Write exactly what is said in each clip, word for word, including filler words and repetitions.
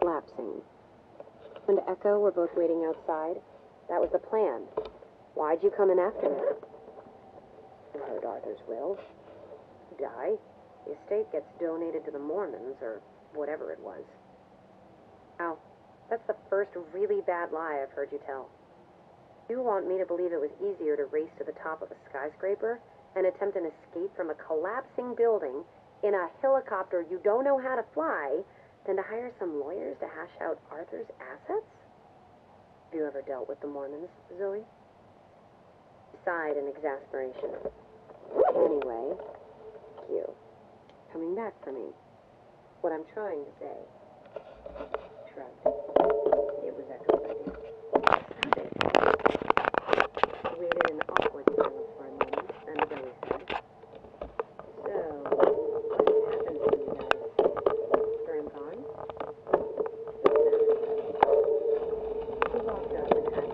collapsing. And Echo were both waiting outside. That was the plan. Why'd you come in after me? I heard Arthur's will. Die. The estate gets donated to the Mormons, or whatever it was. Now, that's the first really bad lie I've heard you tell. You want me to believe it was easier to race to the top of a skyscraper and attempt an escape from a collapsing building in a helicopter you don't know how to fly than to hire some lawyers to hash out Arthur's assets? Have you ever dealt with the Mormons, Zoe? She sighed in exasperation. Anyway, thank you. Coming back for me. What I'm trying to say. Shrugged. It was Echo's idea. Stop it. He waited in awkward silence for a moment, then Zoe said, So, what has happened to you guys? Turn gone? He walked up and had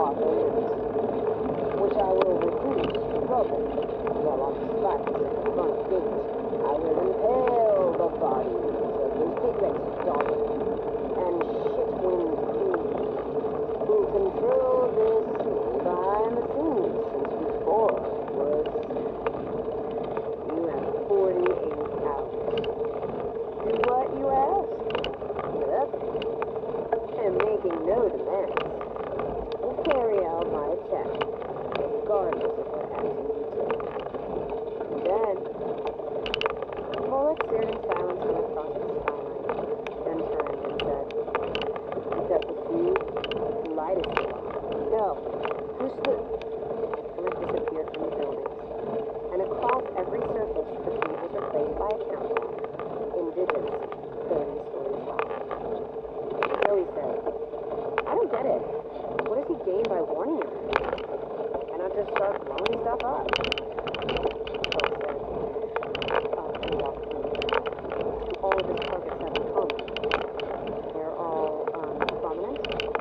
Arthur lives, which I will reduce to rubble, while on the spikes at the front gate I will impale the bodies of his piglet daughter and Shitwind Queen, who controlled this city behind the scenes since before it was. You have forty-eight hours. Do what you ask. Yep. And making no demands. Will carry out my attack, regardless of what action you take. And then, Bullock stared in silence from across the skyline, then turned and said, "You got the food? The light is still on." "No. Who's the..." Bullock disappeared from the buildings, and across every surface the feed was replaced by a countdown, in digits, thirty stories high. Joey said, "I don't get it. What does he gain by warning him? Why not just start blowing stuff up?" Phil said, "I'll read off to you. All of his targets have in common. They're all, um, prominent, and, and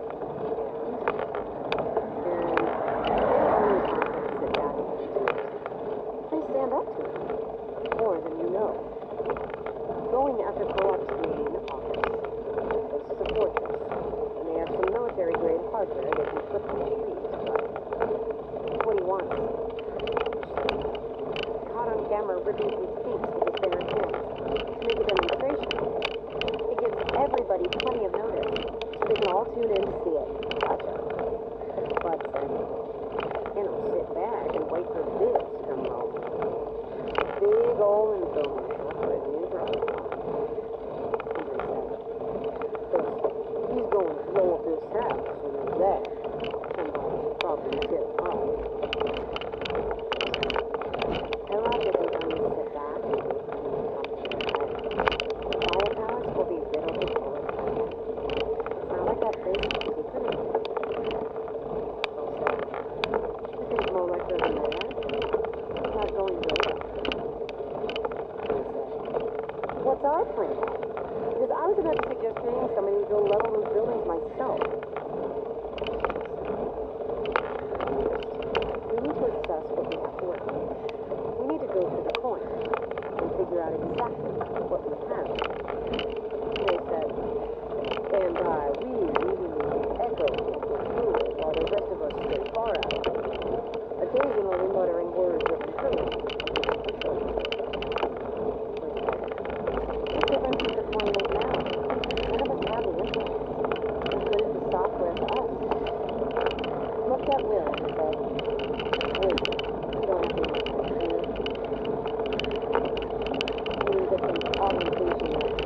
they always want him to sit back and do it. They stand up to him, more than you know. Going after Co-op's main office. They support this, and they have some military-grade hardware they can put on the trees, but what he wants, caught on camera ripping through paints with his bare hands to make a demonstration. It gives everybody plenty of notice, so they can all tune in to see it. Gotcha. But then, you know, sit back and wait for this to come home. Big ol' infomercial for a new drug. He's going to blow up this house, so there's that. Somebody's probably tip off. Elrod isn't going to sit back and wait for him to come to their head. The Quiet Palace will be riddled with bullets by then. It's not like that place is secret anymore. Phil said, "You think Molech doesn't know that? He's not going to up." He said, "What's our plan? Because I was about to suggest paying somebody to go level those buildings myself." We need to assess what we have to work with. We need to go through the coin and figure out exactly what we have. They said, "Stand by, we really need Echo to go through it while the rest of us stay far out of it. Occasionally muttering words of encouragement against the children." What difference does the coin make now? None of us have the influence. Who put in the software to us? Looked at Will and said, "Wait, you don't have the influence, do you? You get some augmentation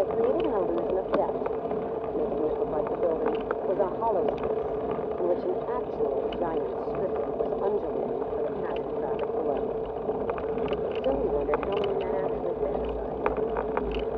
I created an illusion of depth, making it look like the building was a hollow space in which an actual giant stripping was undulating for the passing traffic below. Zoe wondered how many men actually fantasized.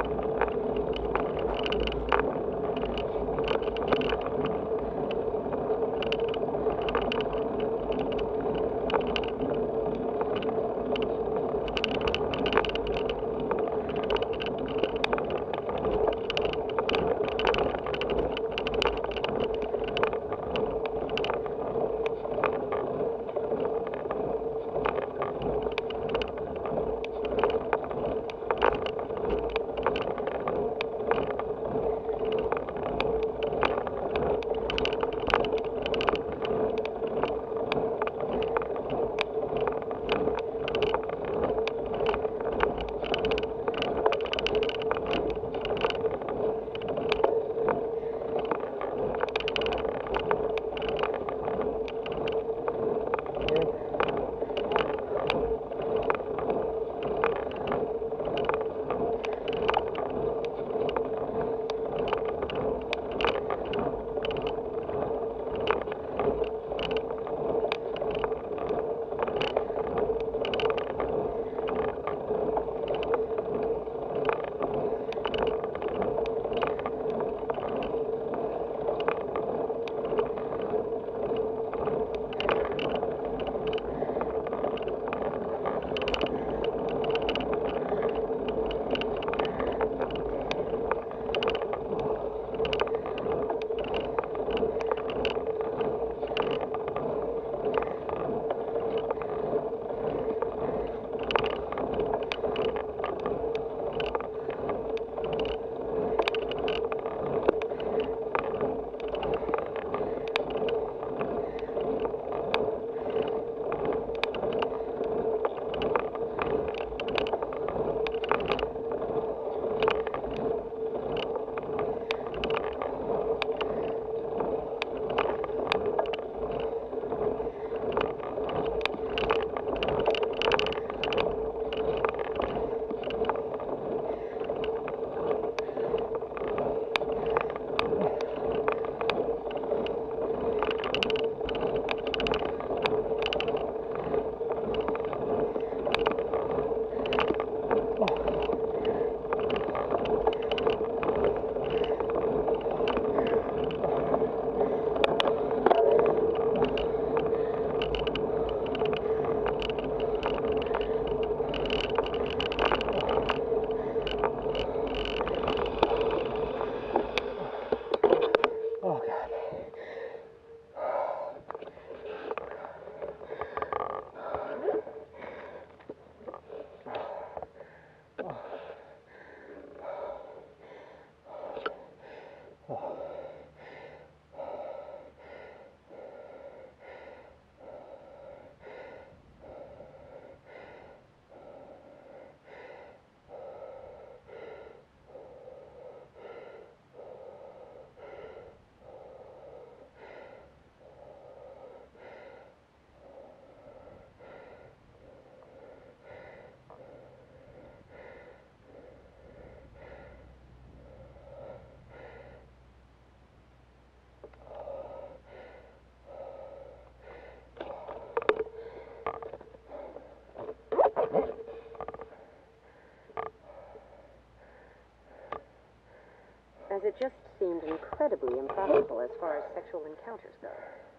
As it just seemed incredibly impractical as far as sexual encounters go.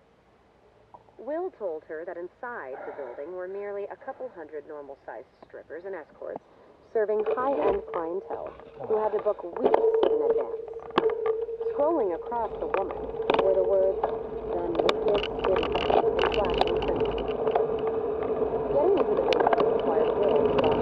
Will told her that inside the building were merely a couple hundred normal-sized strippers and escorts serving high-end clientele who had to book weeks in advance. Scrolling across the woman were the words, "The Naked City," in flashing crimson. Getting into the basement required Will to walk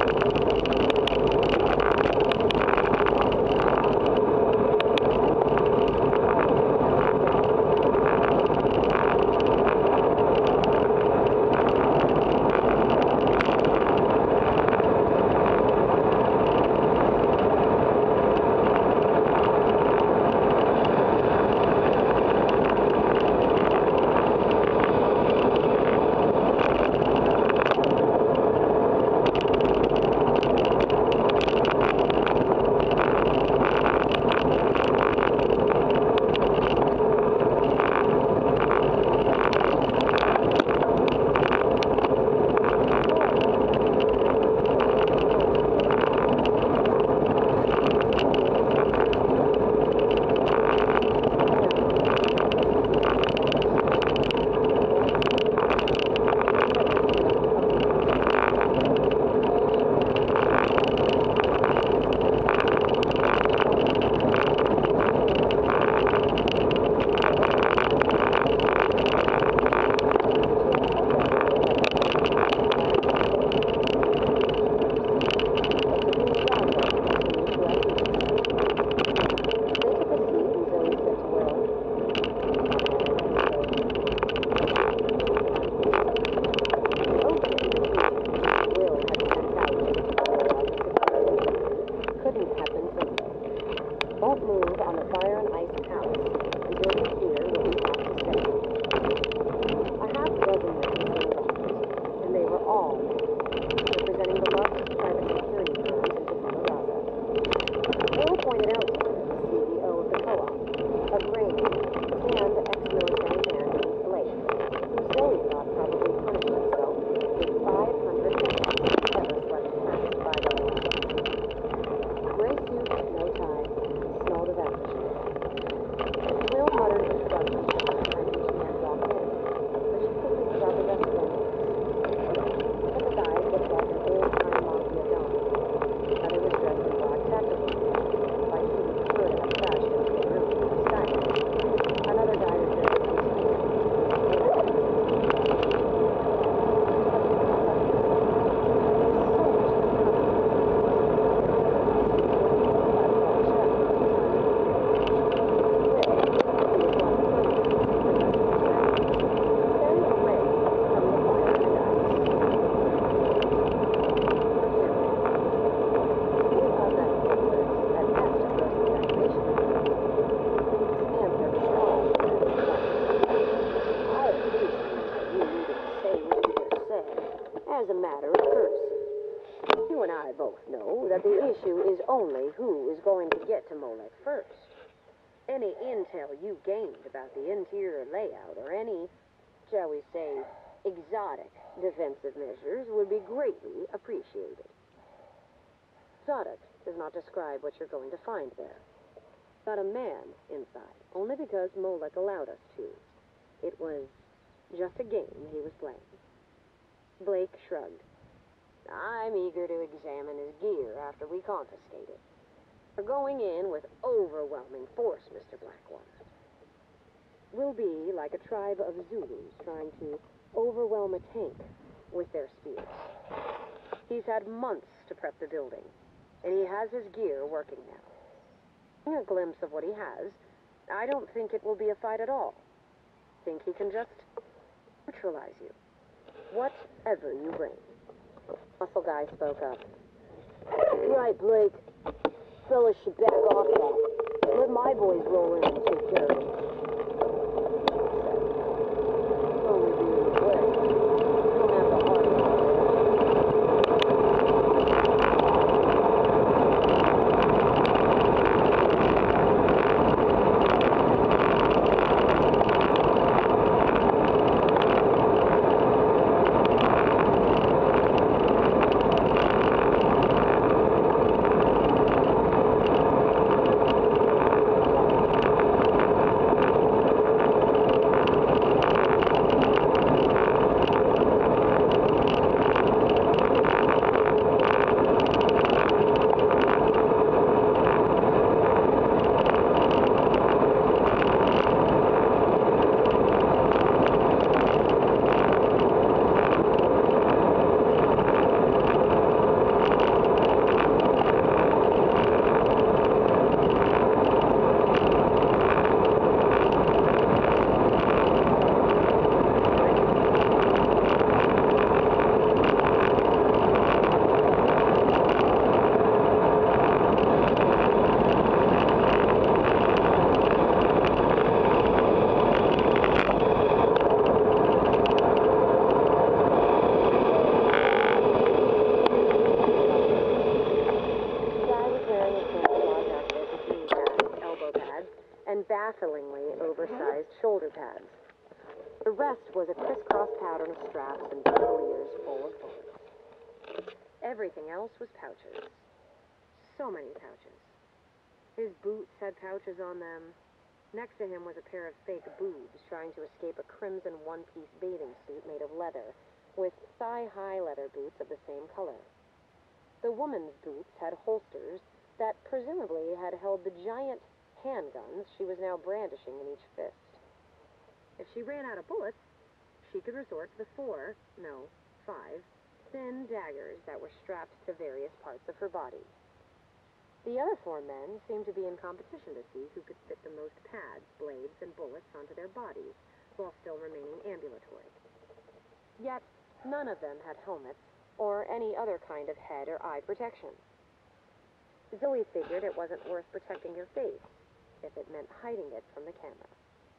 Won't move on the Fire and Ice Palace until you hear what we have to say. A half dozen men soon arrived, and they were all representing the largest private security firms in Tabula Rasa. Will pointed out to him the C E O of the co-op, a gray, tanned ex-military man named Blake, who Zoe thought probably punished himself with five hundred pesos if he ever slept past five oh one. Gray suit, no tie, smelled of aftershave. Will muttered introductions to her as each man walked in, but she quickly forgot the rest of their names. Some of the guys looked like an old-time mafia don. Another was dressed in black tactical gear, like he would prefer to have stashed into a room in the sky. Another guy was dressed in as a matter of courtesy. You and I both know that the issue is only who is going to get to Molech first. Any intel you gained about the interior layout or any, shall we say, exotic defensive measures would be greatly appreciated. Zadok does not describe what you're going to find there. Got a man inside, only because Molech allowed us to. It was just a game he was playing. Blake shrugged. I'm eager to examine his gear after we confiscate it. We're going in with overwhelming force, Mister Blackwater. We'll be like a tribe of Zulus trying to overwhelm a tank with their spears. He's had months to prep the building, and he has his gear working now. A glimpse of what he has, I don't think it will be a fight at all. Think he can just neutralize you. Whatever you bring. Muscle guy spoke up. Right, Blake. Fellas should back off that. Let my boys roll in and take care of it. Only being the Blake. You don't have to hard it. Bafflingly oversized shoulder pads. The rest was a crisscross pattern of straps and bandoliers full of bullets. Everything else was pouches. So many pouches. His boots had pouches on them. Next to him was a pair of fake boobs trying to escape a crimson one-piece bathing suit made of leather, with thigh-high leather boots of the same color. The woman's boots had holsters that presumably had held the giant handguns she was now brandishing in each fist. If she ran out of bullets, she could resort to the four, no, five, thin daggers that were strapped to various parts of her body. The other four men seemed to be in competition to see who could fit the most pads, blades, and bullets onto their bodies, while still remaining ambulatory. Yet, none of them had helmets or any other kind of head or eye protection. Zoe figured it wasn't worth protecting your face if it meant hiding it from the camera.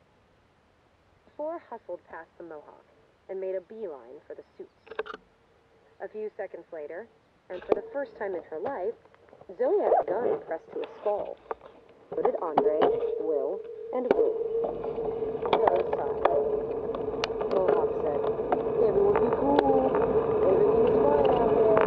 Flora hustled past the Mohawk and made a beeline for the suits. A few seconds later, and for the first time in her life, Zoe had a gun pressed to his skull. So did Andre, Will, and Wu. Flora sighed. Mohawk said, "Everyone be cool. Everything is fine out there."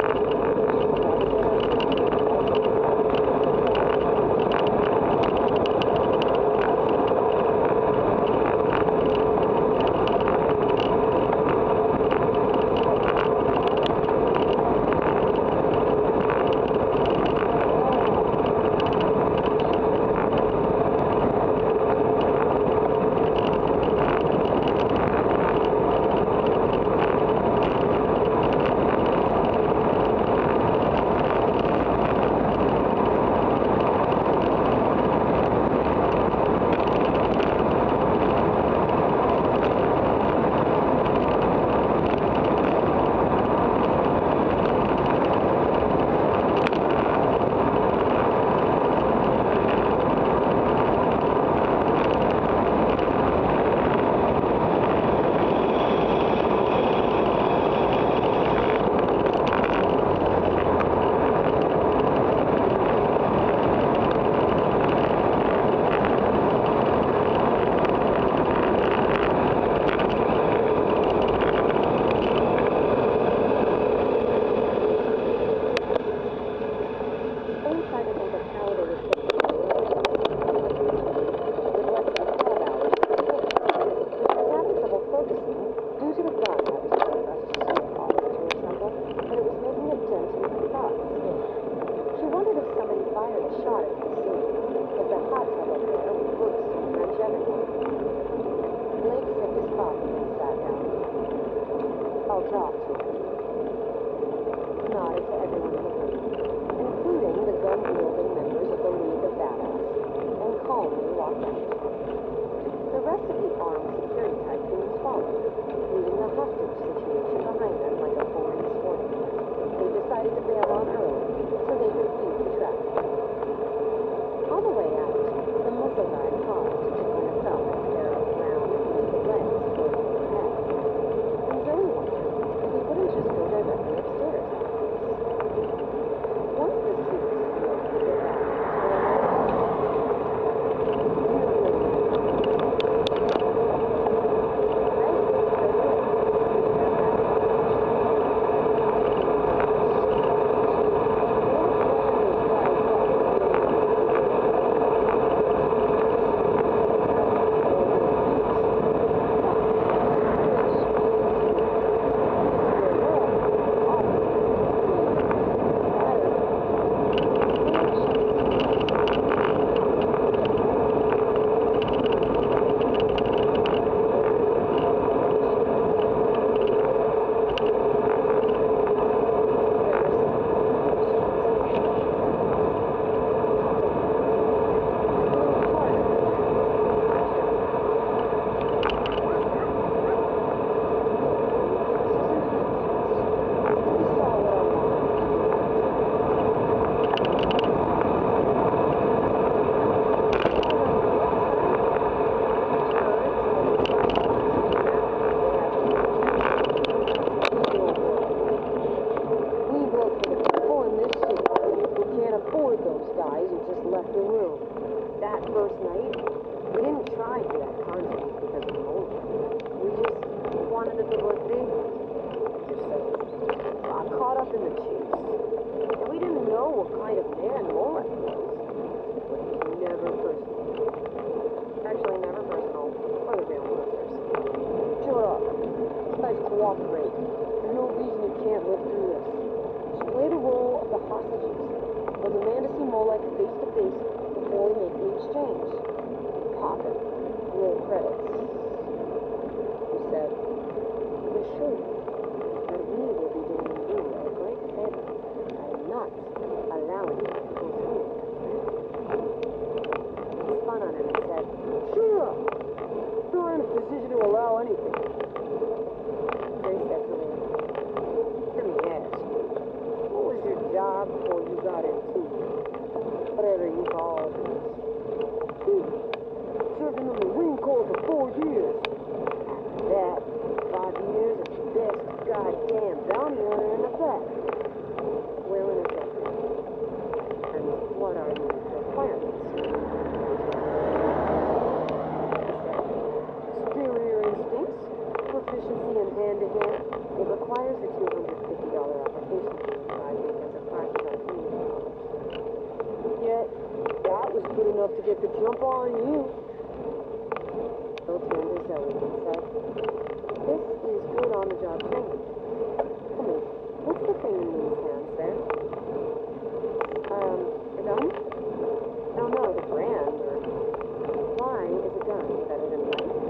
to get the jump on you. Bill turned to Zoe and said, this is good on-the-job training. Tell me, what's the thing in these hands there? Um, a gun? No, no, the brand, or why is a gun better than a knife?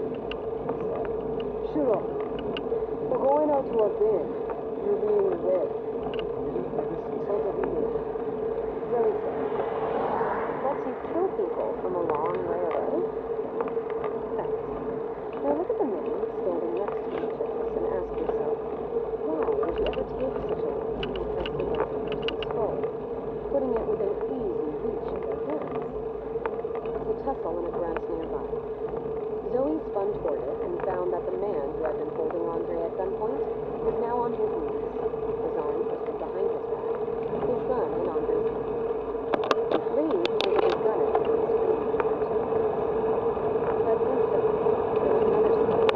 Shut up. We're going out to our bin. You're being red. So what we do. Zoe said, lets you kill people from a long way away? Right. Now look at the men standing next to each of us and ask yourself, why would you ever take such a long to press against a person's skull, putting it within easy reach of their hands? There's a tussle in a grass nearby. Zoe spun toward it and found that the man who had been holding Andre at gunpoint was now on his knees, his arms twisted behind his back, his gun in Andre's hand. Lee pointed his gun at him and screamed for two But instantly, there was another spot.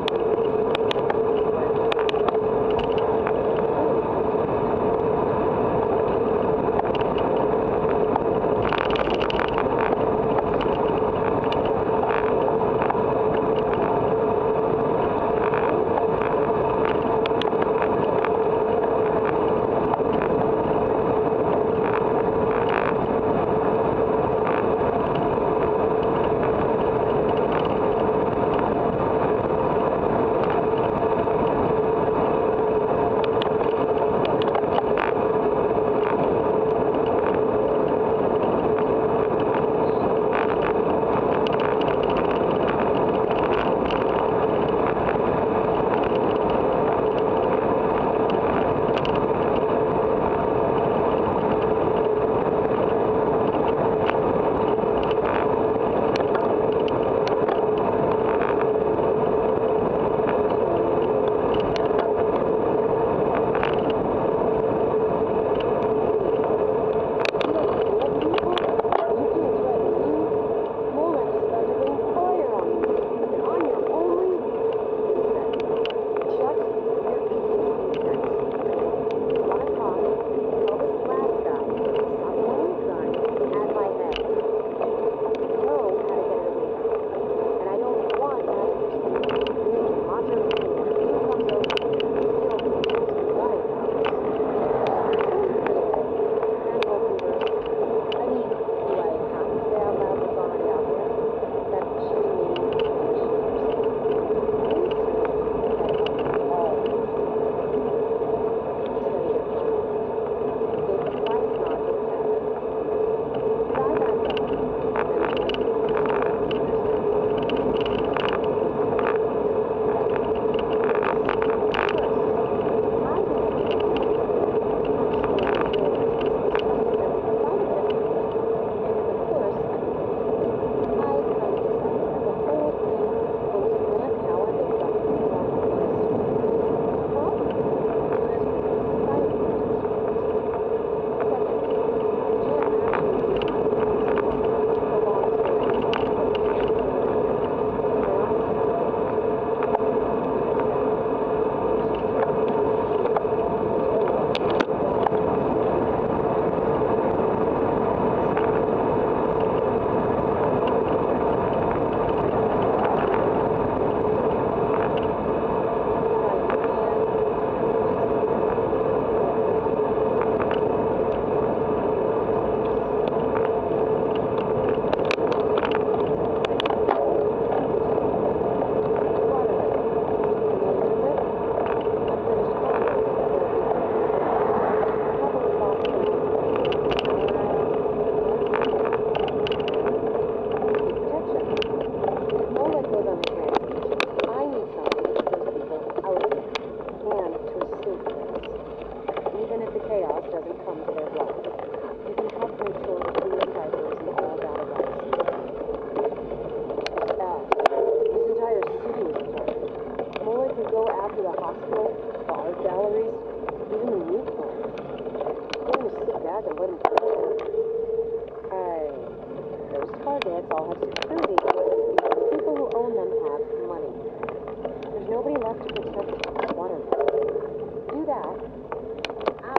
Targets all have security. People who own them have money. There's nobody left to protect one of them. Do that,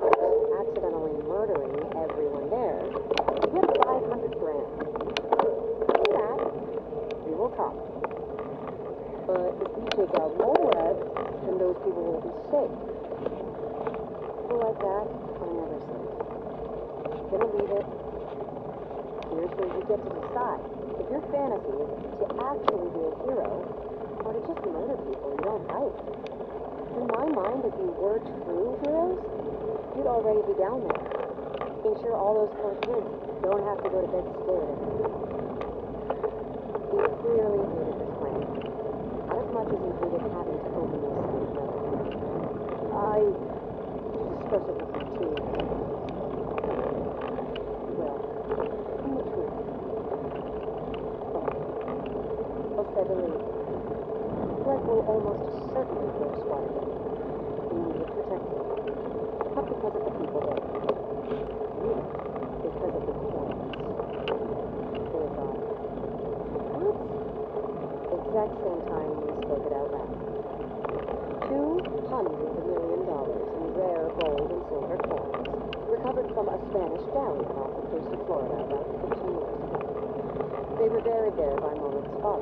without accidentally murdering everyone there, you get five hundred grand. you take out Moab, then those people will be safe. People like that are never safe. Gonna leave it. Here's where you get to decide. If your fantasy is to actually be a hero, or to just murder people you don't like. In my mind, if you were true heroes, you'd already be down there. Making sure all those poor kids don't have to go to bed scared anymore. He clearly hated this plan. Not as much as he hated having to open those things up. I discuss it with my team. Well, in the truth. I'll say the least. Greg will almost certainly go to SWAT again. He needed protecting. Not because of the people there. Really, because of the coins. They had gone. What? Exact same time we spoke it out loud. Two hundred million dollars in rare gold and silver coins, recovered from a Spanish galleon off the coast of Florida about fifteen years ago. They were buried there by Mullet's father.